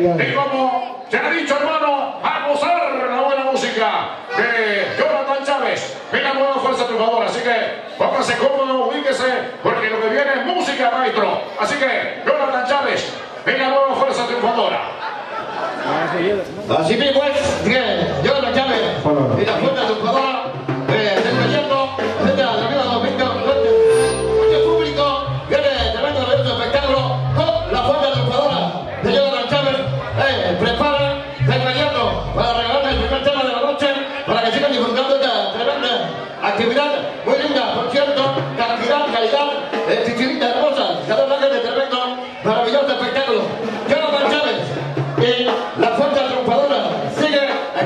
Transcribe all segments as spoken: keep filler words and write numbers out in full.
Y como te ha dicho, hermano, a gozar la buena música de Jonathan Chávez. Venga, nueva fuerza triunfadora. Así que póngase cómodo, ubíquese, porque lo que viene es música, maestro. Así que, Jonathan Chávez, venga, nueva fuerza triunfadora. Así mismo es, que Jonathan Chávez y la fuerza triunfadora desmayando frente a la vida de los víctimas. Mucho público viene tremendo maravilloso espectáculo con la fuerza triunfadora de Jonathan Chávez. Eh, prepara desmayando para regalarle el primer tema de la noche para que sigan disfrutando esta tremenda actividad muy linda, por cierto, cantidad, calidad, eh, chichiritas hermosas, cada una de tremendo maravilloso espectáculo. Jonathan Chávez y la fuerza triunfadora sigue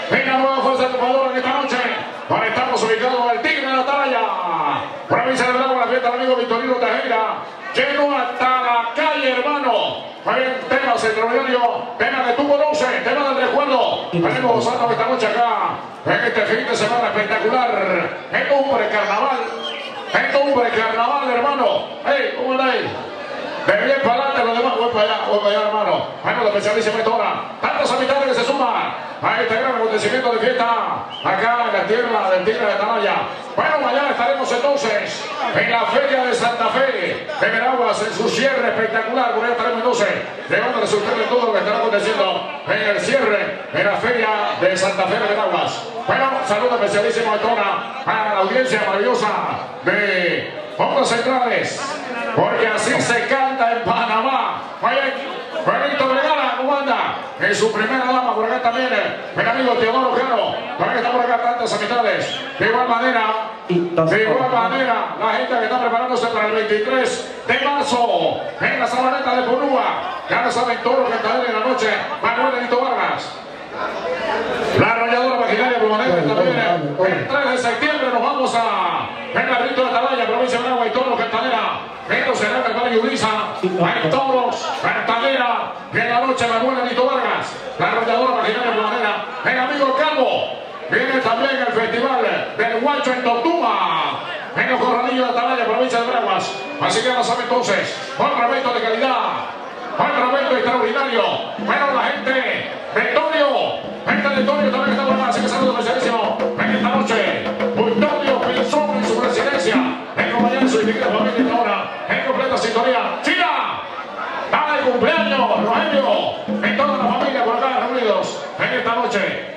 Venga, nueva fuerza triunfadora en esta noche. Ahora estamos ubicados en el Tigre de la Atalaya. Provincia de Bravo, la fiesta del amigo Victorino Tejera. Lleno hasta la calle, hermano. Muy bien, tema centromedio, tema de tu conoce, tema del recuerdo. Venimos gozando esta noche acá, en este fin de semana espectacular. En Cumbre Carnaval. En Cumbre Carnaval, hermano. Hey, ¿cómo andáis? De bien para adelante, los demás, voy para allá, voy para allá, hermano. Bueno, la especialísima esta hora. Tantos habitantes que se suman a este gran acontecimiento de fiesta acá en la tierra del Tigre de Atalaya. Bueno, mañana estaremos entonces en la Feria de Santa Fe de Veraguas, en su cierre espectacular. Por ahí estaremos entonces llevándoles a ustedes todo lo que estará aconteciendo en el cierre de la Feria de Santa Fe de Veraguas. Bueno, saludo especialísimo a toda a la audiencia maravillosa de Ondas Centrales, porque así se canta en Panamá. Juanito Vergara, ¿cómo anda? En su primera dama, por acá también, el amigo Teodoro Caro. También está por acá tantas amistades. De igual manera, de igual manera, la gente que está preparándose para el veintitrés de marzo en la Sabaneta de Punúa. Ya lo saben todos los cantadores de la noche. Manuel Benito Vargas. La arrolladora maquinaria permanente también. El tres de septiembre nos vamos a el Rito de Atalaya, provincia de Managua y toros Cartagena. Esto será en el Valle Uriza. Hay toros, Cartagena. Y en la noche Manuel Benito Vargas. La arrolladora maquinaria permanente. El amigo Calvo. Viene también el festival del Guacho en Totuma. En los corralillos de Atalaya, provincia de Veraguas. Así que ya lo saben entonces. Otro evento de calidad. Otro evento extraordinario. Bueno, la gente de Torio. Gente de Torio también está por acá. Así que saludos especialísimo en esta noche. Victorio Pinzón en su residencia. En compañía de su distinguida familia esta hora. En completa sintonía. ¡China! ¡Dale cumpleaños, Rogelio! En toda la familia por acá reunidos en esta noche.